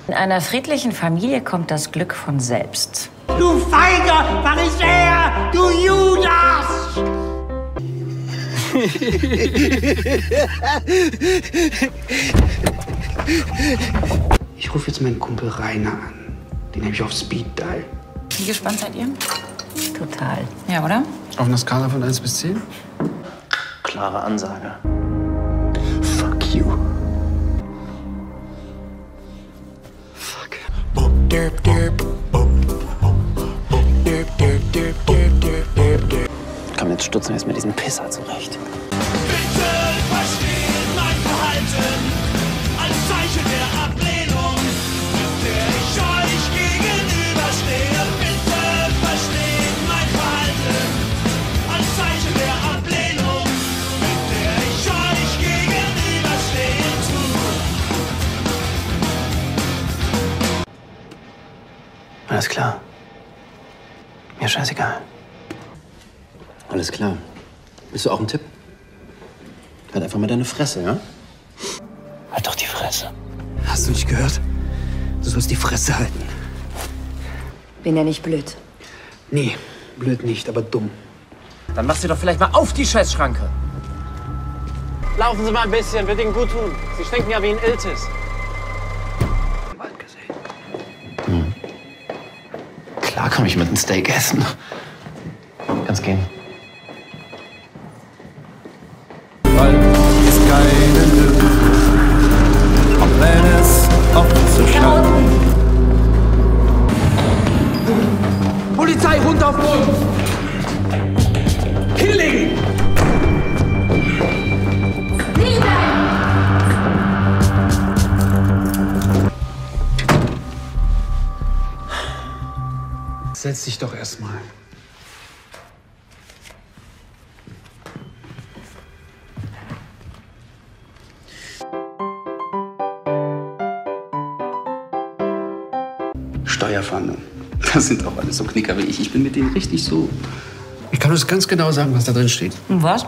In einer friedlichen Familie kommt das Glück von selbst. Du feiger Pharisäer, du Judas! Ich rufe jetzt meinen Kumpel Rainer an. Den habe ich auf Speed Dial. Wie gespannt seid ihr? Total. Ja, oder? Auf einer Skala von 1 bis 10? Klare Ansage. Fuck you. Fuck. Komm, jetzt stutzen wir jetzt mit diesem Pisser zurecht. Bitte verstehen mein Verhalten als Zeichen der Ablehnung, mit der ich euch gegenüberstehe. Bitte verstehen mein Verhalten als Zeichen der Ablehnung, mit der ich euch gegenüberstehe. Alles klar. Mir scheißegal. Alles klar. Willst du auch einen Tipp? Halt einfach mal deine Fresse, ja? Halt doch die Fresse. Hast du nicht gehört? Du sollst die Fresse halten. Bin ja nicht blöd. Nee, blöd nicht, aber dumm. Dann mach sie doch vielleicht mal auf die Scheißschranke. Laufen Sie mal ein bisschen, wird Ihnen gut tun. Sie stinken ja wie ein Iltis. Im Wald gesehen. Hm. Klar kann ich mit einem Steak essen. Kannst gehen. Wald ist keine Lüge, auch wenn es oft so scheint. Polizei, runter auf Boden! Killing! Setz dich doch erstmal. Steuerfahndung. Das sind auch alles so Knicker wie ich. Ich bin mit denen richtig so. Ich kann uns ganz genau sagen, was da drin steht. Und was?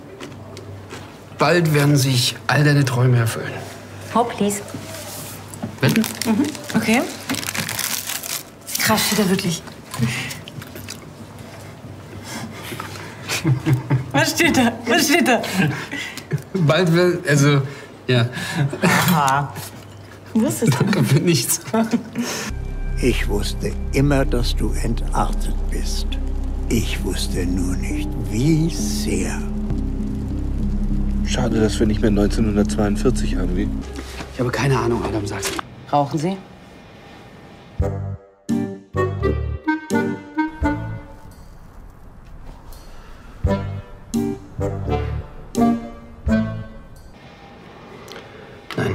Bald werden sich all deine Träume erfüllen. Oh, please. Wetten? Mhm. Okay. Krass, steht da wirklich. Was steht da? Was steht da? Bald wird, also, ja. Aha. Wusstest du? Danke für nichts. Ich wusste immer, dass du entartet bist. Ich wusste nur nicht, wie sehr. Schade, dass wir nicht mehr 1942 haben, wie? Ich habe keine Ahnung, Adam sagt. Rauchen Sie? Nein.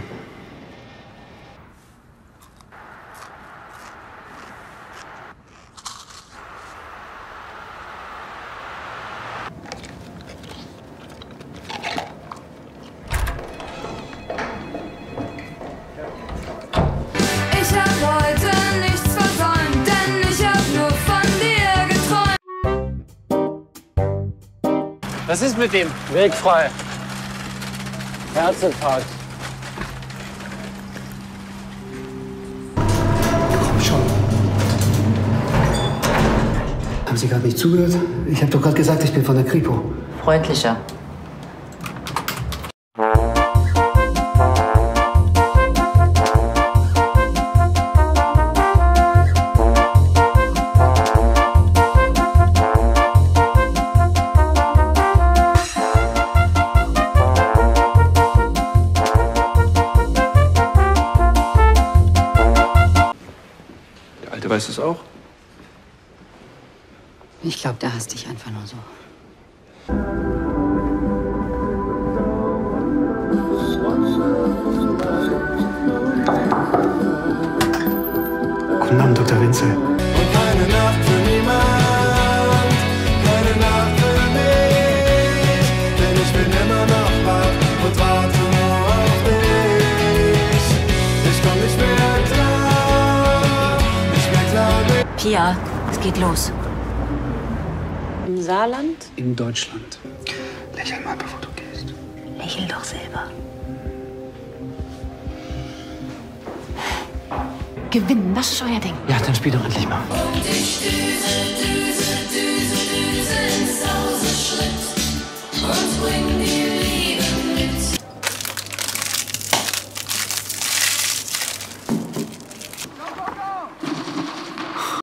Ich hab heute nichts versäumt, denn ich hab nur von dir geträumt. Was ist mit dem? Weg frei. Herzinfarkt. Komm schon. Haben Sie gerade nicht zugehört? Ich habe doch gerade gesagt, ich bin von der Kripo. Freundlicher. Der Alte weiß es auch. Ich glaube, der hasst dich einfach nur so. Guten Abend, Dr. Wenzel. Und keine Nacht für niemand, keine Nacht für mich, denn ich bin immer noch wach und warte nur auf dich. Ich komm nicht mehr klar, nicht mehr klar. Pia, es geht los. Im Saarland? In Deutschland. Lächel mal, bevor du gehst. Lächel doch selber. gewinnen. Das ist euer Ding. Ja, dann spiel doch endlich mal. Und ich düse, düse.